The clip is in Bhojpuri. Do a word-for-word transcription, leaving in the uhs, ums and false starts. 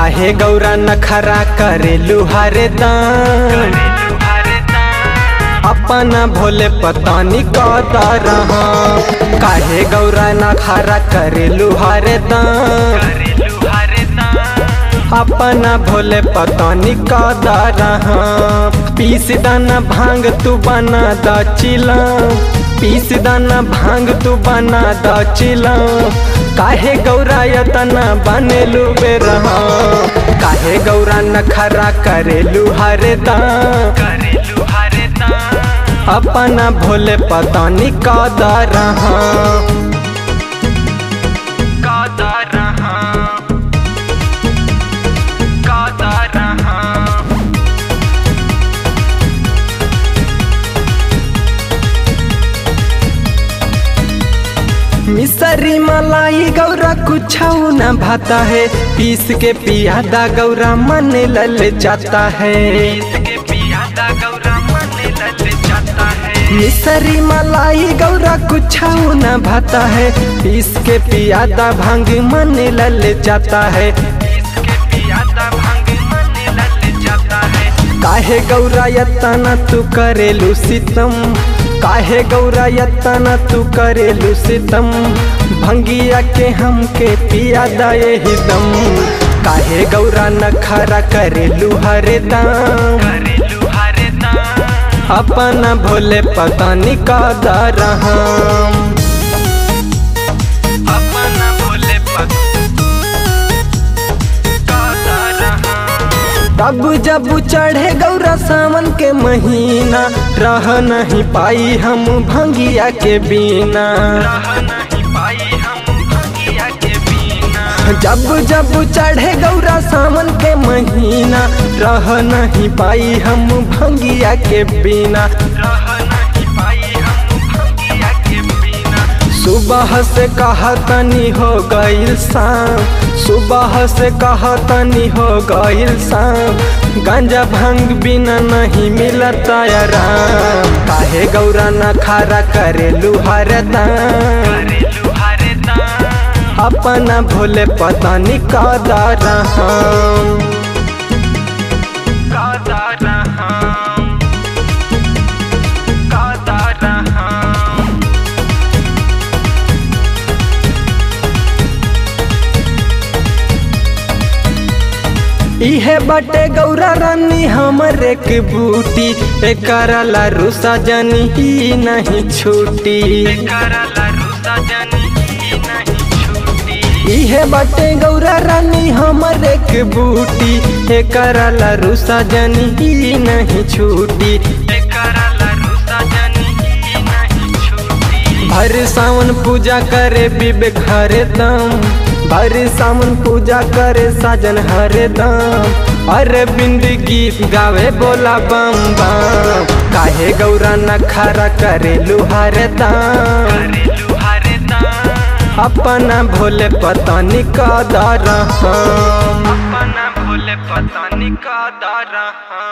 काहे गौरा नखरा करेलू हरदम, अपना भोले पतानी कदा रहा। काहे गौरा नखरा करेलू हरदम, अपना भोले पतानी कदा रहा। पीस दाना भांग तू बना दा चिला, पीस दाना भांग तू बना दा चिला। काहे गौरा यतना बनेलू बेरहा, काहे गौरा नखरा करेलू हरदम, अपना भोले पतानी कदा रहा। कदा रहा, कदा रहा। मिसरी मलाई गौरा कुछ न भाता है, पीस के पियादा गौरा मन लल जाता है। मिसरी मलाई गौरा कुछ न भाता है, पीस के पियादा भांग मन लल जाता है। काहे गौरा यतना तू करेलू सितम, काहे गौरा यतना तू करेलू सितम। भंगिया के हमके पियादा यही दम, काहे गौरा नखरा करेलू हरदम, अपना भोले पतानी कदा रहा। अपना भोले कदा रहा। तब जब चढ़े गौरा सावन के महीना, रह नहीं पाई हम भंगिया के बिना। जब जब चढ़े गौरा सावन के महीना, रह नहीं पाई हम भंगिया के बिना। सुबह से कहा तनी हो गईल शाम, सुबह से कहा तनी हो गईल शाम। गांजा भांग बिना नहीं मिलता आराम, काहे गौरा नखरा करेलू हरदम, अपना भोले पतानी कदा रहा। कदा रहा, कदा रहा। इहे बटे गौरा रानी हमर एक बूटी, एकरा ला रुसा जनी ही नहीं छूटी। इहे बटे गौरा रानी हमर एक बूटी, एकरा ला रुसा जनी ही नहीं छूटी। भर सावन पूजा करे विवेक हरदम, भर सावन पूजा करे साजन हरदम। अरविंद गीत गावे बोला बम बम, काहे गौरा नखरा करेलू हरदम, अपना भोले पतानी कदा रहा। अपना भोले पतानी कदा रहा।